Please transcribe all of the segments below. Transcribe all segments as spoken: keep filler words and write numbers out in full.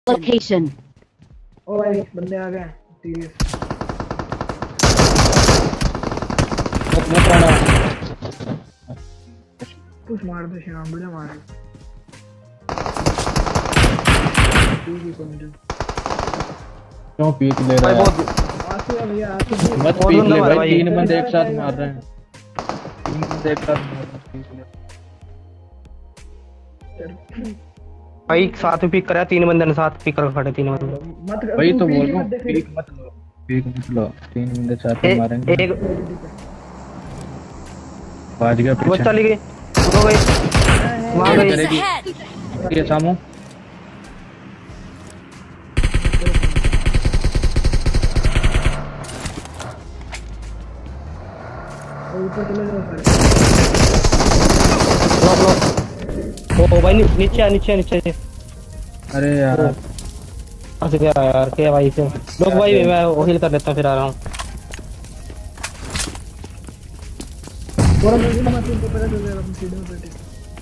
location. ओ भाई बंदे आ गए सीरियस मत रहना कुछ मार दो शाम बड़ा मार पीकी पॉइंट क्यों पीक ले रहा है आसू है भैया आसू मत पीक ले भाई तीन बंदे एक साथ मार रहे हैं तीन बंदे एक साथ मार रहे हैं भाई साथ में पिक करा तीन बंदे ने साथ पिक कर खड़े तीन बंदे वही तो बोल रहा हूं पीक मत लो पीक मत लो तीन बंदे साथ में मारेंगे एक बाज गया पीछे वो चली गई हो गई वहां गई ये सामू ऊपर चले जाओ लो लो ओ भाई नीचे नीचे नीचे अरे यार फंस गया यार क्या भाई से लोग भाई मैं वो हील कर लेता हूं फिर आ रहा हूं और मुझे मत ऊपर चले जाओ हम सीढ़ी में बैठे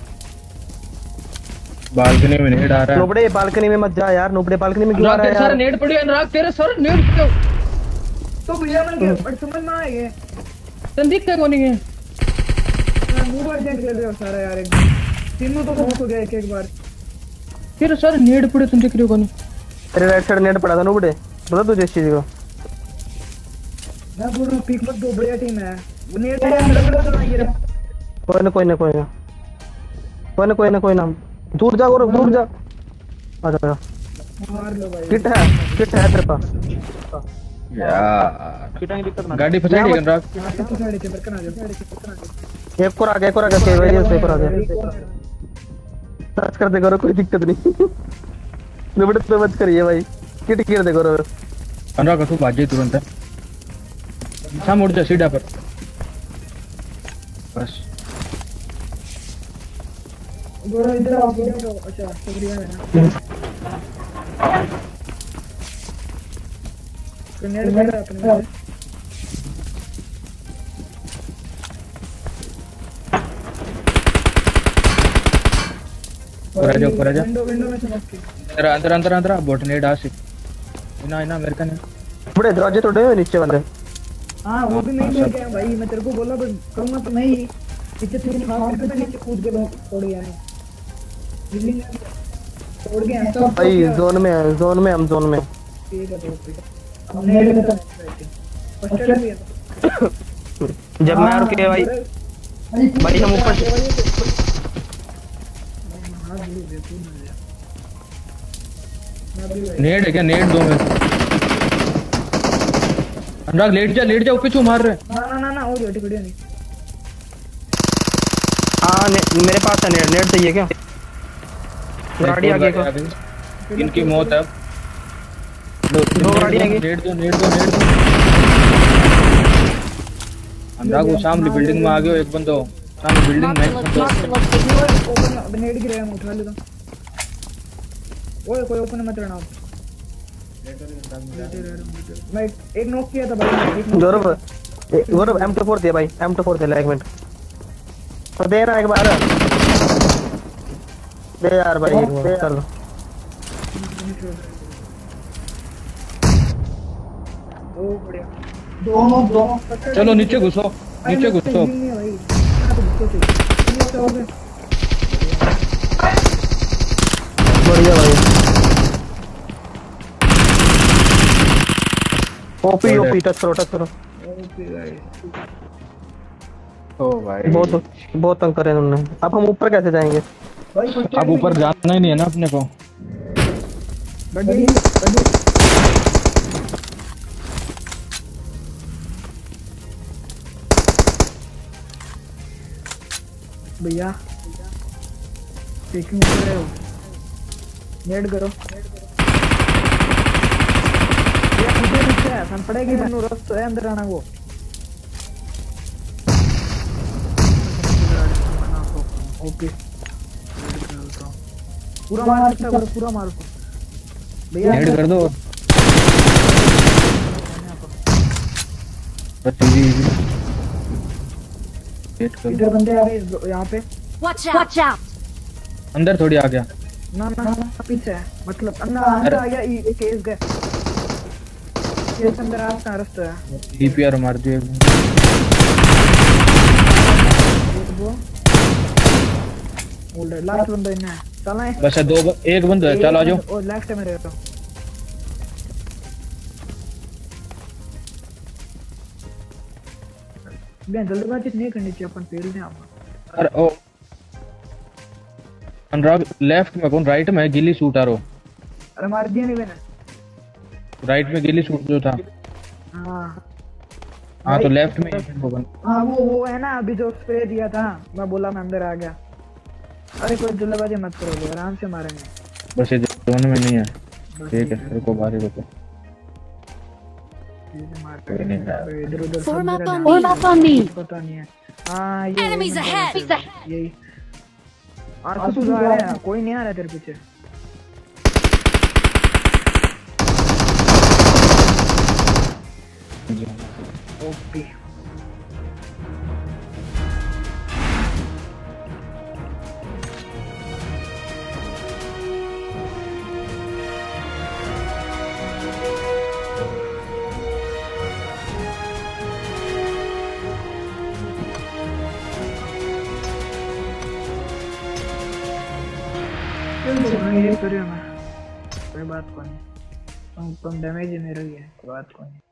बालकनी में नेट आ रहा है नोबड़े बालकनी में मत जा यार नोबड़े बालकनी में क्यों आ रहा है यार नेट पड़ी है अनुराग तेरे सर नेट क्यों तो भैया मैं बट समझ ना आए संदीप का कौन है मैं मुंह पर चेक कर रहा सारा यार एक तीनों तो बहुत हो गया एक एक बार तेरे सर नेट पड़े तुम देख रहे हो कौन तेरे राइट साइड नेट पड़ा था नोबड़े बता तुझे इस चीज को मैं बोल रहा हूं पीक मत दो बढ़िया टीम है नेट है अंदर तो नहीं गिरा कोई ना कोई ना कोई ना कोई ना कोई ना कोई ना दूर जा गौरव दूर जा आ जा मार लो भाई किट है किट है तेरे पास यार किट की दिक्कत ना गाड़ी फंसा दी अनुराग तो साइड के पर कना जा साइड के पर कना जा एक और आ गया एक और आ गया के भाई से पर आ गया टच कर दे गौरव कोई दिक्कत नहीं नोबड़े पे मत करिए भाई किट गिर दे गौरव अनुराग तू भाग तुरंत है साम उड़ जा सीधा पर बस गोरा इधर आओ इधर आओ अच्छा शुक्रिया है ना नेट मेरा अपने ऊपर आ जा ऊपर आ जा विंडो विंडो में समझ के अंदर अंदर अंदर अंदर बोट नेट आ सी इना इना मेरे का नहीं बड़े दरवाजे तोड़े हुए नीचे बंदे हां वो भी नहीं मिल गया भाई मैं तेरे को बोला पर करूंगा तो नहीं पीछे से खास करके नीचे कूद के तोड़ गया है बिल्डिंग तोड़ गया तो भाई जोन में है जोन में हम जोन में ठीक है तो हम नेट में तो फर्स्ट एड भी है जब मैं रुके भाई भाई हम ऊपर नेट है क्या नेट दो में अनुराग लेट जा लेट जा ऊपर क्यों मार रहे ना ना ना ना हो गया ठीक है नहीं हां मेरे पास है नेट नेट चाहिए क्या गाड़ी आ गई इनकी मौत है दो गाड़ी आ गई नेट दो नेट दो नेट दो अनुराग वो सामने बिल्डिंग में आ गए एक बंदो सामने बिल्डिंग में ओपन नेट गिरा है उठा लेता ओए कोई ओपन मत रहना मैं एक नॉक किया था भाई Gaurav Gaurav M two four दे भाई एम टू फोर दे एक मिनट तो दे ना एक बार दे यार भाई चल ओ बढ़िया दोनों दोनों चलो नीचे घुसो नीचे घुसो बढ़िया भाई ओपी ओपी टच करो टच करो ओपी गाइस ओ भाई बहुत बहुत तंग करे उन्होंने अब हम ऊपर कैसे जाएंगे अब ऊपर जाना ही नहीं है ना अपने को गड्डी भैया टेकिंग कर रहे हो नेट करो ये मुझे नीचे है सन पड़ेगी मनु रस तो है अंदर आना वो ओके पूरा मार सकता है पूरा मारो भैया नेट कर दो बस इजी इजी इधर बंदे आ गए यहाँ पे Watch out! Watch out! अंदर थोड़ी आ गया ना ना पीछे है मतलब अंदर अंदर आ गया ये केस गए केस अंदर आता रास्ता है डीपीआर मार दिए वो होल्डर लास्ट बंदा इन्हें चला है बस दो एक बंदा है चल आ जाओ और लेफ्ट में रहता हूं मैं जल्दबाजी नहीं करनी चाहिए अपन फेल नहीं आऊंगा अरे ओ अनुराग लेफ्ट में कौन राइट में गिली शूट आ रहा अरे मार दिया नहीं मैंने राइट में गिली शूट जो था हां हां तो लेफ्ट में वो बन हां वो वो है ना अभी जो स्प्रे दिया था मैं बोला मैं अंदर आ गया अरे कोई जल्दबाजी मत करो आराम से मारेंगे बस ये जोन में नहीं है ठीक है रुको बाहर ही रुको इधर उधर Form up on me. Form up on me. पता नहीं है हां ये Enemies ahead. यही आसू आ रहा है कोई नहीं आ रहा तेरे पीछे ओपी ये करियो मैं कोई बात को नहीं कम डैमेज है मेरा ही है कोई बात को नहीं